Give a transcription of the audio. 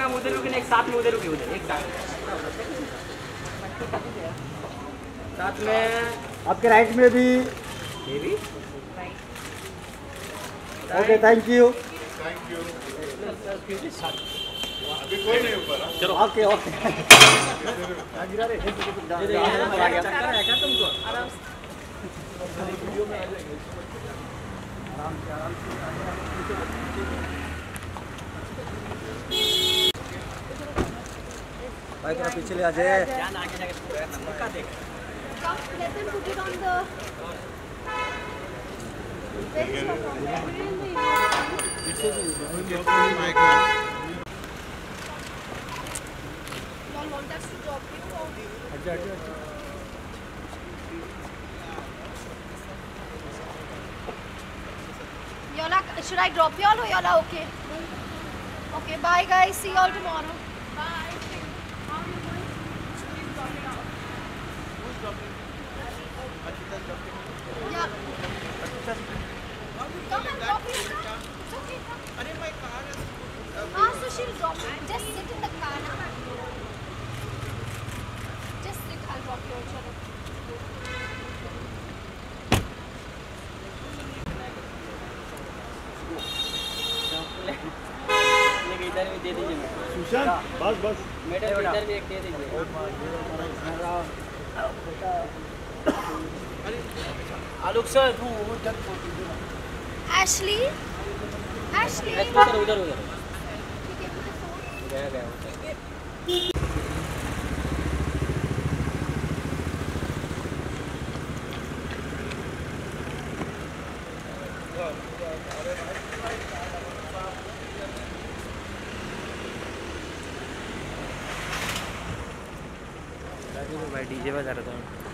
हम उधर रुके एक साथ में, उधर रुके उधर एक साथ में। आपके राइट में भी। ये भी ओके, थैंक यू। अभी कोई नहीं ऊपर। चलो ओके ओके। गिरा रे तुमको आराम से वीडियो में आ जाएंगे। आराम से भाई थोड़ा पीछे ले आ जाए। ध्यान आगे जाके नंबर का देख। Let them put it on the. Where is your phone? Y'all want us to drop you or? Should I drop y'all or y'all are okay? Okay, bye guys. See y'all tomorrow. Bye. How are you going? She's dropping out. Who's dropping? Arpita's dropping. Yeah. Come and drop me. It's okay. Come. My car is. So she'll drop me. Just sit in the car. Just sit. I'll drop you. Chalo. इधर भी दे दीजिए सुशांत, बस बस madam, इधर भी एक दे दीजिए। Alok sir, Ashley, Ashley. Sir उधर उधर गया गया। भाई डीजे बजा रहा था।